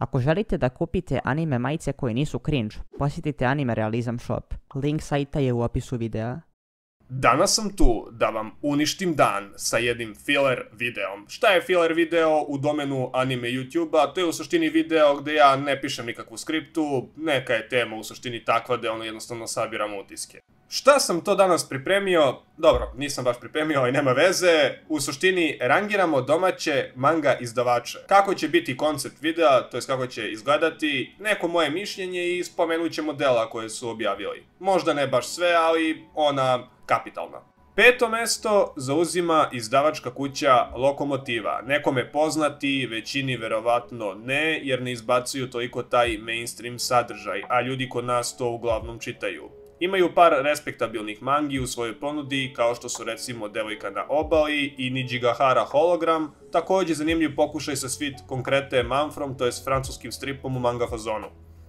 Ako želite da kupite anime majice koje nisu cringe, posjetite Anime Realizam Shop. Link sajta je u opisu videa. Danas sam tu da vam uništim dan sa jednim filler videom. Šta je filler video u domenu anime YouTube-a? To je u suštini video gdje ja ne pišem nikakvu skriptu, neka je tema u suštini takva da ono jednostavno sabiram utiske. Šta sam to danas pripremio? Dobro, nisam baš pripremio, ali nema veze. U suštini rangiramo domaće manga izdavače. Kako će biti koncept videa, to jest kako će izgledati, neko moje mišljenje i spomenut ćemo dela koje su objavili. Možda ne baš sve, ali ona kapitalna. Peto mesto zauzima izdavačka kuća Lokomotiva. Nekome poznati, većini verovatno ne, jer ne izbacuju toliko taj mainstream sadržaj, a ljudi kod nas to uglavnom čitaju. Imaju par respektabilnih mangi u svojoj ponudi, kao što su recimo Devojka na obali i Nijigahara Hologram, također zanimljiv pokušaj sa Sweet Concrete Manfrom, to jest francuskim stripom u manga fazonu.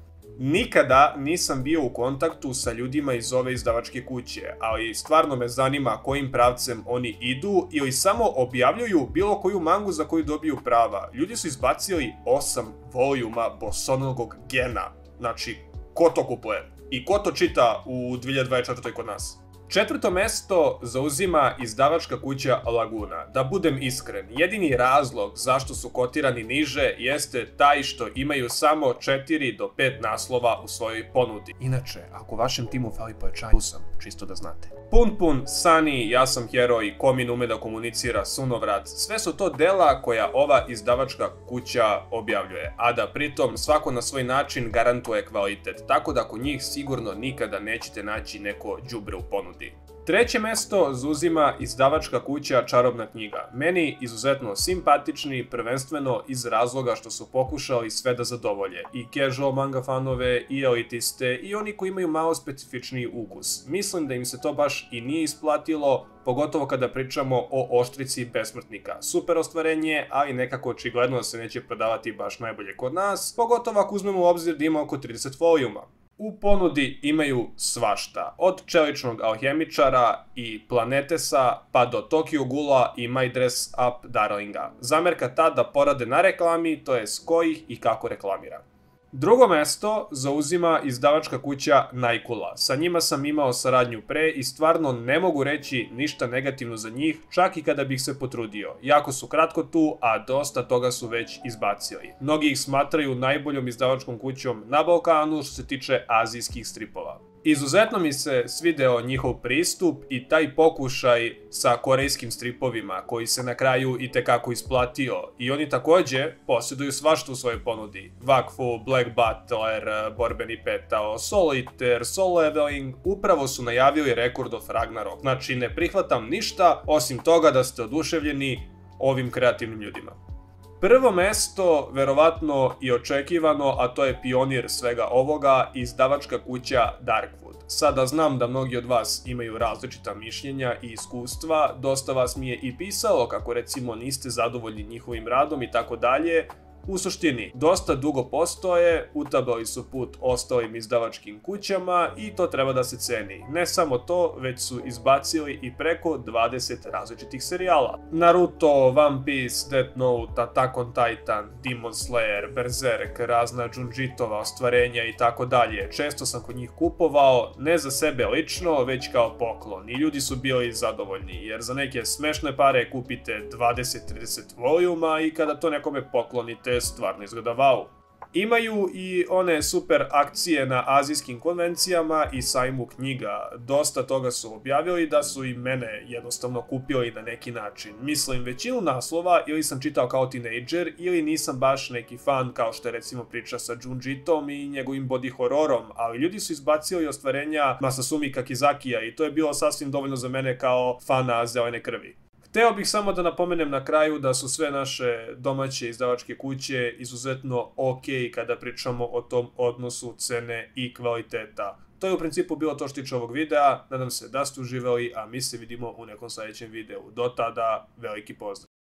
Nikada nisam bio u kontaktu sa ljudima iz ove izdavačke kuće, ali stvarno me zanima kojim pravcem oni idu ili samo objavljuju bilo koju mangu za koju dobiju prava. Ljudi su izbacili 8 voljuma bosonogog gena. Znači, ko to kupuje? I ko to čita u 2024. kod nas? Četvrto mesto zauzima izdavačka kuća Laguna. Da budem iskren, jedini razlog zašto su kotirani niže jeste taj što imaju samo 4 do 5 naslova u svojoj ponudi. Inače, ako vašem timu fali pojačanje, tu sam, čisto da znate. Pun, Sunny, Ja sam heroj, Komin ume da komunicira, Sunovrat, sve su to dela koja ova izdavačka kuća objavljuje, a da pritom svako na svoj način garantuje kvalitet, tako da kod njih sigurno nikada nećete naći neko đubre u ponudi. Treće mesto zauzima izdavačka kuća Čarobna knjiga. Meni izuzetno simpatični, prvenstveno iz razloga što su pokušali sve da zadovolje. I casual manga fanove, i elitiste, i oni koji imaju malo specifičniji ukus. Mislim da im se to baš i nije isplatilo, pogotovo kada pričamo o Oštrici besmrtnika. Super ostvarenje, ali nekako očigledno da se neće prodavati baš najbolje kod nas, pogotovo ako uzmemo u obzir da ima oko 30 voljuma. U ponudi imaju svašta, od Čeličnog alhemičara i Planetesa pa do Tokyo Ghoula i My Dress Up Darlinga. Zamerka ta da porade na reklami, to je ko ih i kako reklamira. Drugo mesto zauzima izdavačka kuća Naikula. Sa njima sam imao saradnju pre i stvarno ne mogu reći ništa negativno za njih, čak i kada bih se potrudio. Jako su kratko tu, a dosta toga su već izbacili. Mnogi ih smatraju najboljom izdavačkom kućom na Balkanu što se tiče azijskih stripova. Izuzetno mi se svideo njihov pristup i taj pokušaj sa korejskim stripovima koji se na kraju itekako isplatio. I oni također posjeduju svašta u svojoj ponudi. Wakfu, Black Butler, Borbeni petao, Solo Eater, Solo Leveling, upravo su najavili Record of Ragnarok. Znači ne prihvatam ništa osim toga da ste oduševljeni ovim kreativnim ljudima. Prvo mesto, verovatno i očekivano, a to je pionir svega ovoga, izdavačka kuća Darkwood. Sada znam da mnogi od vas imaju različita mišljenja i iskustva, dosta vas mi je i pisalo kako recimo niste zadovoljni njihovim radom i tako dalje. U suštini, dosta dugo postoje, utabali su put ostalim izdavačkim kućama i to treba da se ceni. Ne samo to, već su izbacili i preko 20 različitih serijala. Naruto, One Piece, Death Note, Attack on Titan, Demon Slayer, Berserk, razna Junjitova ostvarenja i tako dalje. Često sam kod njih kupovao, ne za sebe lično, već kao poklon. I ljudi su bili zadovoljni, jer za neke smešne pare kupite 20-30 voljuma i kada to nekome poklonite, stvarno izgleda wow. Imaju i one super akcije na azijskim konvencijama i sajmu knjiga. Dosta toga su objavili da su i mene jednostavno kupili na neki način. Mislim, većinu naslova ili sam čitao kao tinejdžer ili nisam baš neki fan kao što je recimo priča sa Junjitom i njegovim body hororom, ali ljudi su izbacili ostvarenja Masasumi Kakizakija i to je bilo sasvim dovoljno za mene kao fana zelene krvi. Hteo bih samo da napomenem na kraju da su sve naše domaće izdavačke kuće izuzetno ok kada pričamo o tom odnosu cene i kvaliteta. To je u principu bilo to što tiče ovog videa, nadam se da ste uživali, a mi se vidimo u nekom sljedećem videu. Do tada, veliki pozdrav!